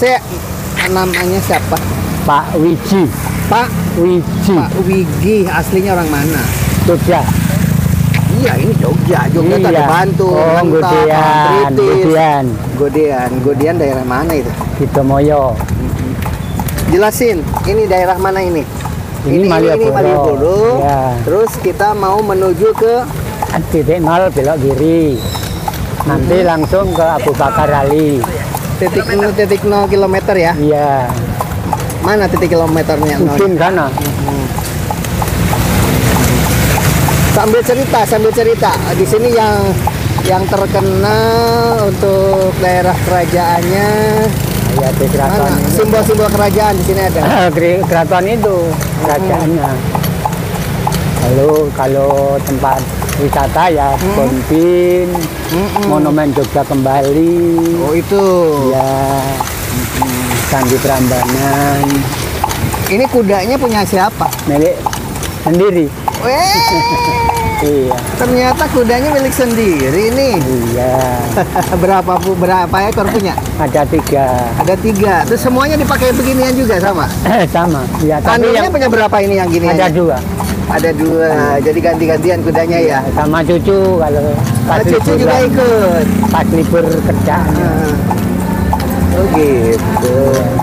Saya namanya siapa? Pak Wiji. Pak Wiji. Pak Wigi, aslinya orang mana? Jogja. Iya, ini Jogja. Jogja tuh ada Bantul, Oh, Godean. Godean daerah mana itu? Sitomoyo. Jelasin, ini daerah mana ini? Ini Malioboro. Ya. Terus kita mau menuju ke Titik 0 belok kiri. Nanti langsung ke Abu Bakar Ali. titik 0 kilometer ya? Iya. Mana titik kilometernya? Mungkin sana. Sambil cerita. Di sini yang terkenal untuk daerah kerajaannya. Ya, di keraton. Mana? Simbol-simbol kerajaan di sini ada. Keraton itu kerajaannya. Lalu kalau tempat wisata ya Ponpin, Monumen Jogja Kembali. Oh itu. Ya. Candi Prambanan. Ini kudanya punya siapa? Milik sendiri. Iya. Ternyata kudanya milik sendiri nih. Iya. berapa ekor punya? Ada 3. Ada 3. Terus semuanya dipakai beginian juga sama? Sama. Ya, tapi Kandungnya punya berapa ini yang gini? ada 2. Ada 2. Jadi ganti-gantian kudanya ya? Sama cucu kalau Cucu juga ikut. Pas libur kerja. Oh gitu.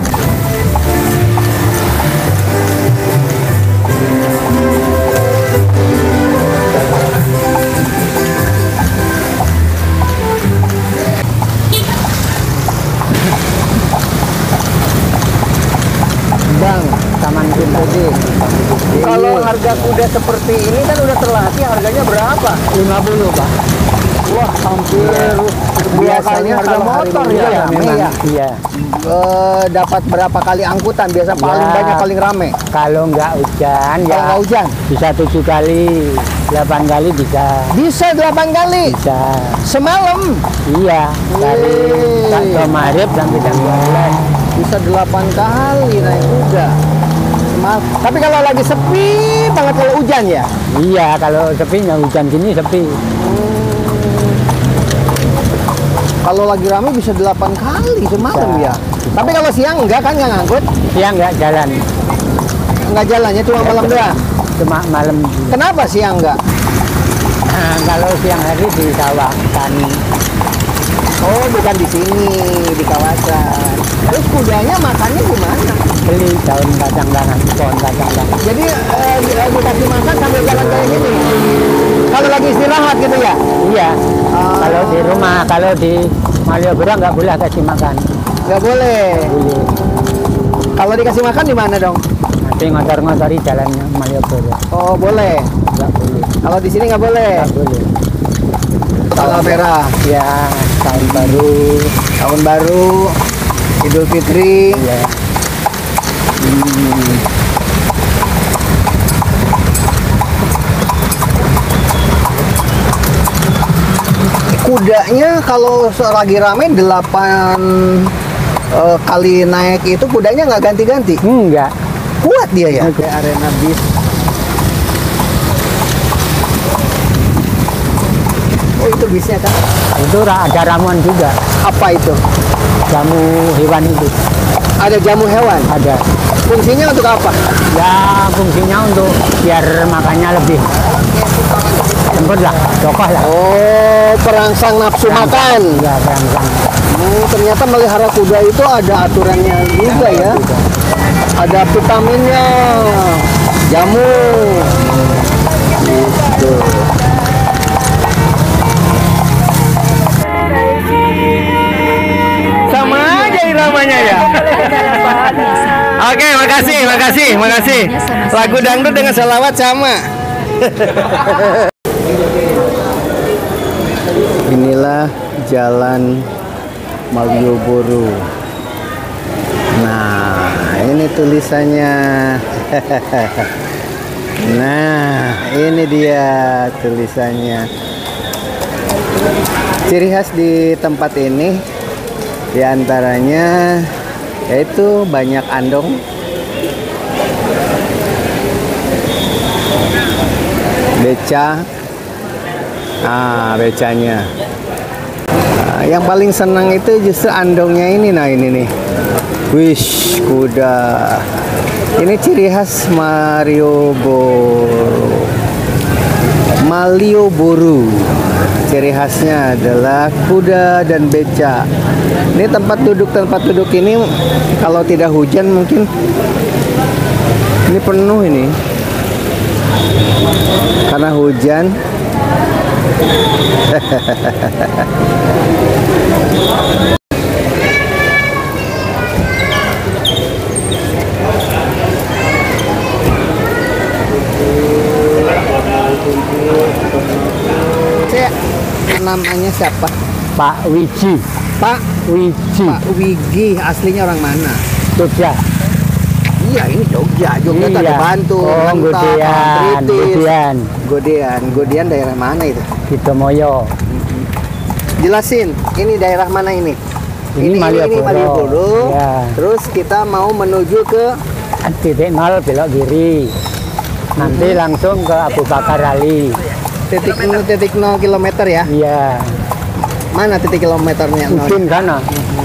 Bang, Taman Kuntudi. Kalau harga kuda seperti ini kan udah terlatih, harganya berapa? 50, Pak. Wah, hampir biasanya harga motor ya, memang. Iya. Dapat berapa kali angkutan? Biasa paling banyak paling rame. Kalau nggak hujan Kalau nggak hujan bisa 7 kali, 8 kali bisa. bisa 8 kali Bisa. semalam. Iya. Dari jam maghrib sampai jam 12. Bisa 8 kali naik kuda. Tapi kalau lagi sepi banget kalau hujan ya. Iya, kalau sepinya hujan gini sepi. Kalau lagi rame bisa 8 kali semalam Bisa. ya. Tapi kalau siang enggak kan, nggak ngangkut? Siang nggak jalan, Nggak jalannya cuma malam doang. cuma malam. Kenapa siang enggak? Nah, kalau siang hari di sawah tani. Oh, bukan di sini, di kawasan. Terus kudanya makannya gimana? Beli daun kacang tanah, pohon kacang tanah. Jadi dikasih makan sambil jalan kayak gini. Kalau lagi istirahat gitu ya? Iya. Kalau di rumah, kalau di Malioboro nggak boleh kasih makan. Nggak boleh. Boleh. Kalau dikasih makan di mana dong? Nanti ngotor-ngotori jalannya Malioboro. Oh, boleh. Nggak boleh. Kalau di sini nggak boleh. Nggak boleh. Tanggal merah, Ya, tahun tahun baru, Idul Fitri. ya. Kudanya kalau lagi rame 8 kali naik itu kudanya nggak ganti-ganti. Enggak. Kuat dia ya. Kayak arena bis. Oh itu bisnya kan? Itu ada ramuan juga. Apa itu? Jamu hewan itu. Ada jamu hewan. Ada. Fungsinya untuk apa? Ya, fungsinya untuk biar makannya lebih lembut lah, kokoh lah. Oh, perangsang nafsu makan. Ya, perangsang. Ternyata melihara kuda itu ada aturannya juga ya. Ada vitaminnya, jamu. Gitu. Sama aja iramanya ya. Oke, makasih. Lagu dangdut dengan selawat sama. Inilah jalan Malioboro. Nah, ini tulisannya. Nah, ini dia tulisannya. Ciri khas di tempat ini diantaranya yaitu banyak andong, beca. Becanya. Yang paling senang itu justru andongnya ini. Nah, ini nih. Wish, kuda. Ini ciri khas Malioboro. Ciri khasnya adalah kuda dan beca. Ini tempat duduk ini kalau tidak hujan mungkin ini penuh ini. Karena hujan. Namanya siapa? Pak Wiji. Pak Wiji. Pak Wigi, aslinya orang mana? Jogja. Iya, ini Jogja tak ada Bantul, Oh, Godean daerah mana itu? Sitomoyo. Jelasin, ini daerah mana ini? Ini Malioboro. Malioboro. Ya. Terus kita mau menuju ke Titik 0 belok kiri. Nanti langsung ke Abu Bakar Ali. titik 0 kilometer ya? Iya. Mana titik kilometernya? Mungkin sana.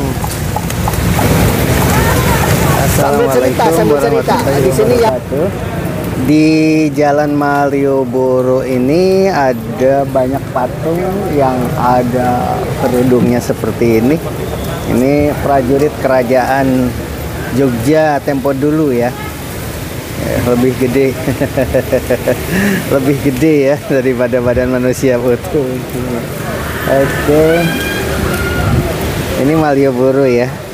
Sambil cerita. Di sini ya. Di Jalan Malioboro ini ada banyak patung yang ada kerudungnya seperti ini. Ini prajurit kerajaan Jogja tempo dulu ya. Lebih gede. Lebih gede ya daripada badan manusia utuh. Oke. Ini Malioboro ya.